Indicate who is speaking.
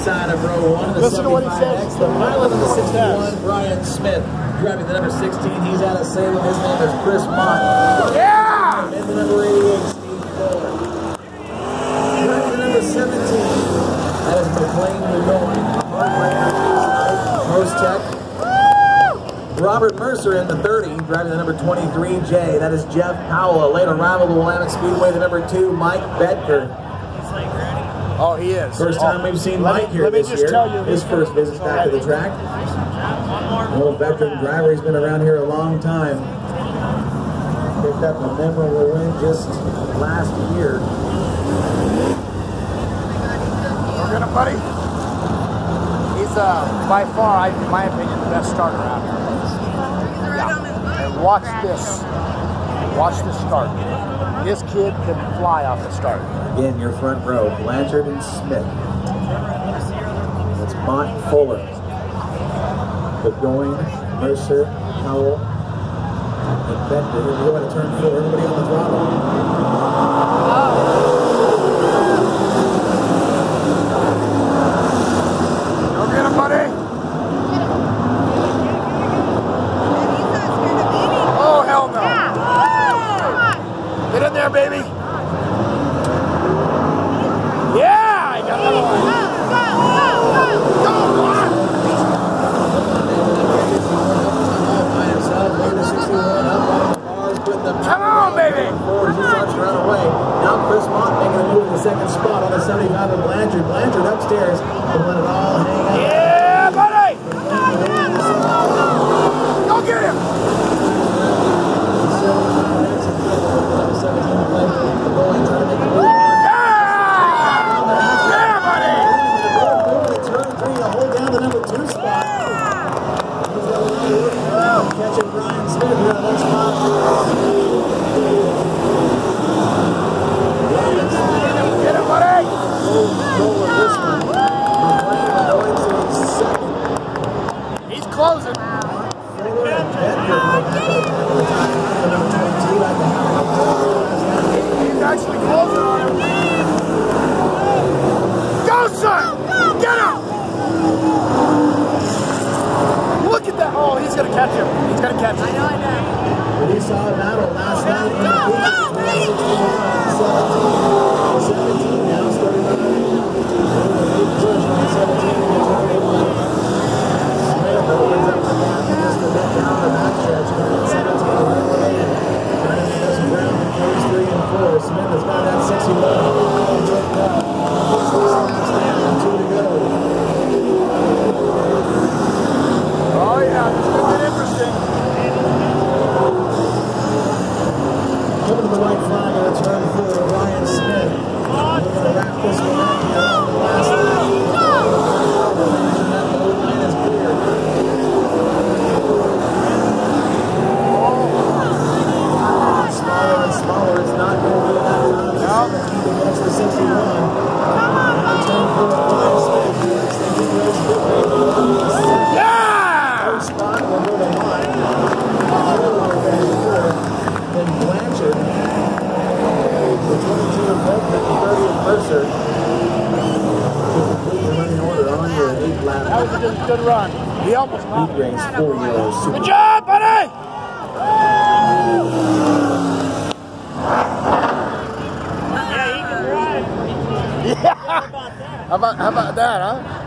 Speaker 1: inside of row 1 of the
Speaker 2: Listen to what he
Speaker 1: 75X.
Speaker 2: says.
Speaker 1: The pilot of the 61, Brian Smith, driving the number 16. He's out of Salem. His name is Chris Mott.
Speaker 2: Yeah!
Speaker 1: And the number 88, Steve Fuller. Driving the number 17. That is McLean Lemoyne. Post Tech. Robert Mercer in the 30, driving the number 23, Jay. That is Jeff Powell, a late arrival to Willamette Speedway, the number 2, Mike Bedker.
Speaker 2: Oh, he is.
Speaker 1: First time we've seen Mike here this year. His first visit back to the track. An old veteran driver. He's been around here a long time. Picked up a memorable win just last year.
Speaker 2: Look at him, buddy. He's by far, in my opinion, the best starter out here. Yeah. And watch this. Watch this start. This kid can fly off the start.
Speaker 1: Again, your front row, Blanchard and Smith. It's Mott, Fuller. Burgoyne, Mercer, Powell, and Bedford. We're going to turn 4. Everybody on the throttle.
Speaker 2: Go get him, buddy. Oh, hell no. Get in there, baby. Yeah, I got another one. Go, on. Come on, baby.
Speaker 1: Forward as he starts to run away. Now Chris Mott making a move in the second spot on the 75 of Blanchard. Blanchard upstairs. Don't let it all hang out.
Speaker 2: Yeah, buddy. Go get him.
Speaker 1: Catching Brian Smith here on the spot.
Speaker 2: Get him, buddy! He's closing. He's actually closing on him. Go, son! Get him! Look at that. Oh, he's going to catch him. He's going to catch him.
Speaker 3: I know.
Speaker 1: We saw a battle last night in the 17 now, starting on the big push on 17 and 21. Smith opens up the gap just a bit down the backstretch. 17 and 1. Trying to make some ground in phase 3 and 4. Smith has got that 61. And 2 to go.
Speaker 2: Oh, yeah. It's going to get interesting.
Speaker 1: Coming to the white flag and a turn for Ryan Smith. We're going to wrap this one up here on the last lap. That low line is clear. Smaller and smaller. It's not going to be enough time to keep against the 61. And a turn for Ryan Smith.
Speaker 2: Yeah!
Speaker 1: Third spot will go to Mott. Then Blanchard, the 22 of Bedford, the 30 of Mercer. Completely running order on your 8th lap.
Speaker 2: That was a good run. He almost got
Speaker 1: Heat race 4 years.
Speaker 2: Good job, buddy!
Speaker 3: Yeah, he can drive.
Speaker 2: Yeah! How about that, huh?